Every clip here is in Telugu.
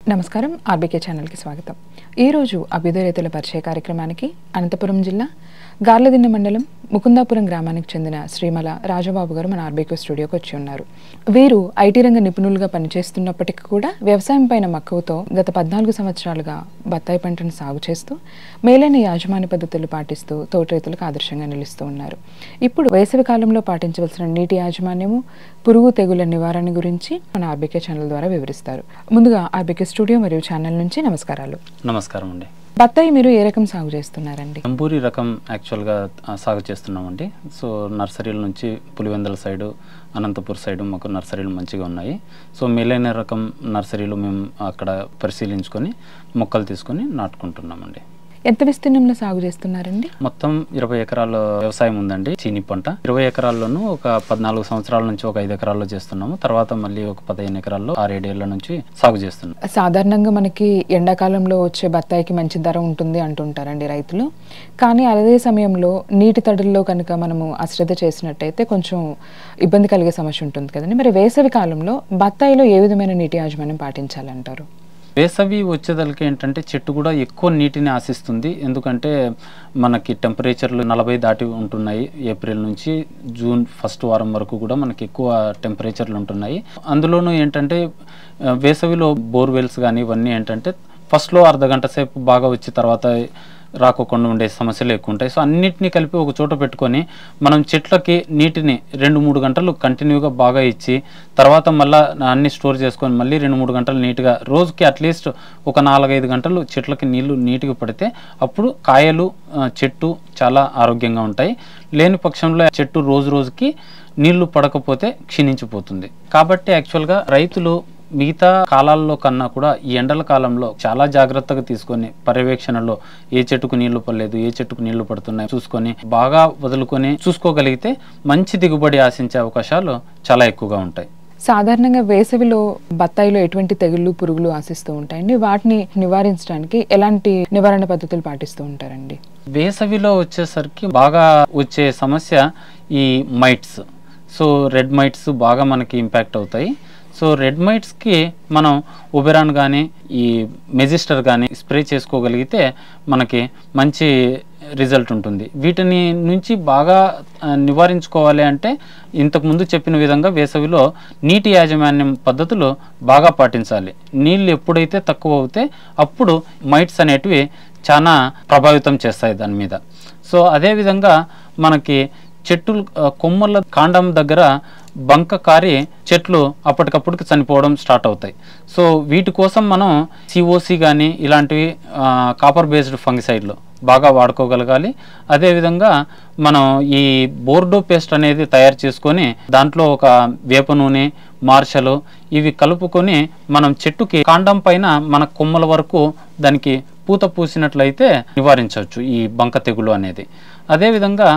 నమస్కారం ఆర్బీకే ఛానల్ కి స్వాగతం। ఈ రోజు అభ్యుదయ రైతుల పరిచయ కార్యక్రమానికి అనంతపురం జిల్లా గార్లదిన్నె మండలం ముకుందాపురం గ్రామానికి చెందిన శ్రీమల రాజబాబు గారు మన ఆర్బీకే స్టూడియోకి వచ్చి ఉన్నారు। వీరు ఐటీ రంగ నిపుణులుగా పనిచేస్తున్నప్పటికీ కూడా వ్యవసాయం పైన మక్కువతో గత 14 సంవత్సరాలుగా బత్తాయి పంటను సాగు చేస్తూ మేలైన యాజమాన్య పద్ధతులు పాటిస్తూ తోట రైతులకు ఆదర్శంగా నిలుస్తూ ఉన్నారు। ఇప్పుడు వేసవి కాలంలో పాటించవలసిన నీటి యాజమాన్యము పురుగు తెగుల నివారణ గురించి మన ఆర్బీకే ఛానల్ ద్వారా వివరిస్తారు। ముందుగా ఆర్బీకే స్టూడియో మరియు ఛానల్ నుంచి నమస్కారాలు। నమస్కారం అండి। బత్తాయి మీరు ఏ రకం సాగు చేస్తున్నారండి? అంబూరి రకం యాక్చువల్గా సాగు చేస్తున్నామండి। సో నర్సరీల నుంచి పులివెందుల సైడు అనంతపూర్ సైడు మాకు నర్సరీలు మంచిగా ఉన్నాయి। సో మేలైన రకం నర్సరీలు మేము అక్కడ పరిశీలించుకొని మొక్కలు తీసుకొని నాటుకుంటున్నామండి। ఎంత విస్తీర్ణంలో సాగు చేస్తున్నారండి? మొత్తం 20 ఎకరాల వ్యవసాయం ఉందండి। చీని పంట 20 ఎకరాల్లోనూ ఒక 14 సంవత్సరాల నుంచి ఒక 5 ఎకరాల్లో చేస్తున్నాము। తర్వాత మళ్ళీ ఒక 15 ఎకరాల్లో 6-7 ఏళ్ల నుంచి సాగు చేస్తున్నాం। సాధారణంగా మనకి ఎండాకాలంలో వచ్చే బత్తాయికి మంచి ధర ఉంటుంది అంటుంటారండి రైతులు, కానీ అదే సమయంలో నీటి తడుల్లో కనుక మనము అశ్రద్ధ చేసినట్టయితే కొంచెం ఇబ్బంది కలిగే సమస్య ఉంటుంది కదండి। మరి వేసవి కాలంలో బత్తాయిలో ఏ విధమైన నీటి యాజమాన్యం పాటించాలంటారు? వేసవి వచ్చేదలకి ఏంటంటే చెట్టు కూడా ఎక్కువ నీటిని ఆశిస్తుంది। ఎందుకంటే మనకి టెంపరేచర్లు 40 దాటి ఉంటున్నాయి। ఏప్రిల్ నుంచి జూన్ ఫస్ట్ వారం వరకు కూడా మనకి ఎక్కువ టెంపరేచర్లు ఉంటున్నాయి। అందులోనూ ఏంటంటే వేసవిలో బోర్వెల్స్ కానీ ఇవన్నీ ఏంటంటే ఫస్ట్లో అర్ధగంట సేపు బాగా వచ్చి తర్వాత రాకోకుండా ఉండే సమస్యలు ఎక్కువ ఉంటాయి। సో అన్నిటినీ కలిపి ఒక చోట పెట్టుకొని మనం చెట్లకి నీటిని 2-3 గంటలు కంటిన్యూగా బాగా ఇచ్చి తర్వాత మళ్ళీ అన్ని స్టోర్ చేసుకొని మళ్ళీ 2-3 గంటలు నీట్గా రోజుకి అట్లీస్ట్ ఒక 4-5 గంటలు చెట్లకి నీళ్లు నీట్గా పడితే అప్పుడు కాయలు చెట్టు చాలా ఆరోగ్యంగా ఉంటాయి। లేని పక్షంలో చెట్టు రోజు రోజుకి నీళ్లు పడకపోతే క్షీణించిపోతుంది। కాబట్టి యాక్చువల్గా రైతులు మిగతా కాలాల్లో కన్నా కూడా ఈ ఎండల కాలంలో చాలా జాగ్రత్తగా తీసుకొని పర్యవేక్షణలో ఏ చెట్టుకు నీళ్లు పడలేదు, ఏ చెట్టుకు నీళ్లు పడుతున్నాయి చూసుకొని బాగా వదులుకొని చూసుకోగలిగితే మంచి దిగుబడి ఆశించే అవకాశాలు చాలా ఎక్కువగా ఉంటాయి। సాధారణంగా వేసవిలో బత్తాయిలో ఎటువంటి తెగుళ్ళు పురుగులు ఆశిస్తూ ఉంటాయండి? వాటిని నివారించడానికి ఎలాంటి నివారణ పద్ధతులు పాటిస్తూ ఉంటారండి? వేసవిలో వచ్చేసరికి బాగా వచ్చే సమస్య ఈ మైట్స్। సో రెడ్ మైట్స్ బాగా మనకి ఇంపాక్ట్ అవుతాయి। సో రెడ్ మైట్స్కి మనం ఉబెరాన్ కానీ ఈ మెజిస్టర్ కానీ స్ప్రే చేసుకోగలిగితే మనకి మంచి రిజల్ట్ ఉంటుంది। వీటిని నుంచి బాగా నివారించుకోవాలి అంటే ఇంతకుముందు చెప్పిన విధంగా వేసవిలో నీటి యాజమాన్యం పద్ధతులు బాగా పాటించాలి। నీళ్ళు ఎప్పుడైతే తక్కువ అవుతే అప్పుడు మైట్స్ అనేటివి చాలా ప్రభావితం చేస్తాయి దాని మీద। సో అదేవిధంగా మనకి చెట్టు కొమ్మల కాండం దగ్గర బంక కారి చెట్లు అప్పటికప్పుడుకి చనిపోవడం స్టార్ట్ అవుతాయి। సో వీటి కోసం మనం సిఓసి కానీ ఇలాంటివి కాపర్ బేస్డ్ ఫంగిసైడ్లు బాగా వాడుకోగలగాలి। అదేవిధంగా మనం ఈ బోర్డో పేస్ట్ అనేది తయారు చేసుకొని దాంట్లో ఒక వేప నూనె మార్షలు ఇవి కలుపుకొని మనం చెట్టుకి కాండం పైన మన కొమ్మల వరకు దానికి పూత పూసినట్లయితే నివారించవచ్చు ఈ బంక తెగులు అనేది। అదేవిధంగా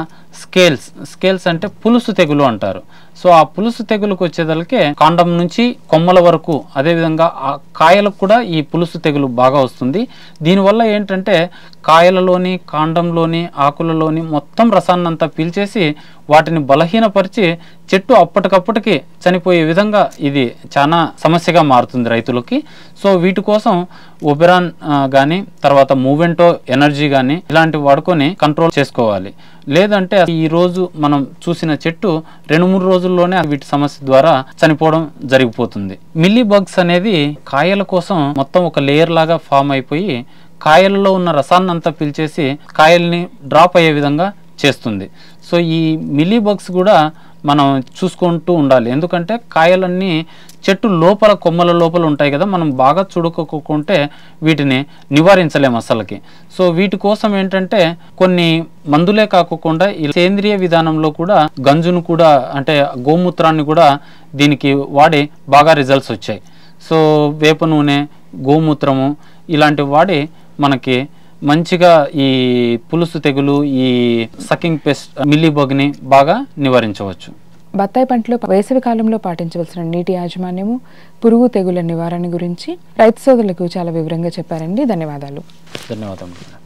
స్కేల్స్ అంటే పులుసు తెగులు అంటారు। సో ఆ పులుసు తెగులుకు వచ్చేదలకే కాండం నుంచి కొమ్మల వరకు అదేవిధంగా ఆ కాయలకు కూడా ఈ పులుసు తెగులు బాగా వస్తుంది। దీనివల్ల ఏంటంటే కాయలలోని కాండంలోని ఆకులలోని మొత్తం రసాన్నంతా పీల్చేసి వాటిని బలహీనపరిచి చెట్టు అప్పటికప్పటికి చనిపోయే విధంగా ఇది చాలా సమస్యగా మారుతుంది రైతులకి। సో వీటి కోసం ఒబెరాన్ కానీ తర్వాత మూవెంటో ఎనర్జీ కానీ ఇలాంటివి వాడుకొని కంట్రోల్ చేసుకోవాలి। లేదంటే ఈ రోజు మనం చూసిన చెట్టు 2-3 రోజుల్లోనే వీటి సమస్య ద్వారా చనిపోవడం జరిగిపోతుంది। మిల్లీ బగ్స్ అనేది కాయల కోసం మొత్తం ఒక లేయర్ లాగా ఫామ్ అయిపోయి కాయలలో ఉన్న రసాన్నంతా పీల్చేసి కాయల్ని డ్రాప్ అయ్యే విధంగా చేస్తుంది। సో ఈ మిల్లీ బగ్స్ కూడా మనం చూసుకుంటూ ఉండాలి। ఎందుకంటే కాయలన్నీ చెట్టు లోపల కొమ్మల లోపల ఉంటాయి కదా, మనం బాగా చూడుకోకుంటే వీటిని నివారించలేము అసలుకి। సో వీటి కోసం ఏంటంటే కొన్ని మందులే కాకుండా ఈ సేంద్రియ విధానంలో కూడా గంజును కూడా అంటే గోమూత్రాన్ని కూడా దీనికి వాడి బాగా రిజల్ట్స్ వచ్చాయి। సో వేప నూనె గోమూత్రము ఇలాంటివి వాడి మనకి మంచిగా ఈ పులుసు తెగులు ఈ సకింగ్ పెస్ట్ మిల్లీ బగ్ని బాగా నివారించవచ్చు। బత్తాయి పంటలో వేసవి కాలంలో పాటించవలసిన నీటి యాజమాన్యము పురుగు తెగుల నివారణ గురించి రైతు సోదరులకు చాలా వివరంగా చెప్పారండి। ధన్యవాదాలు। ధన్యవాదాలు।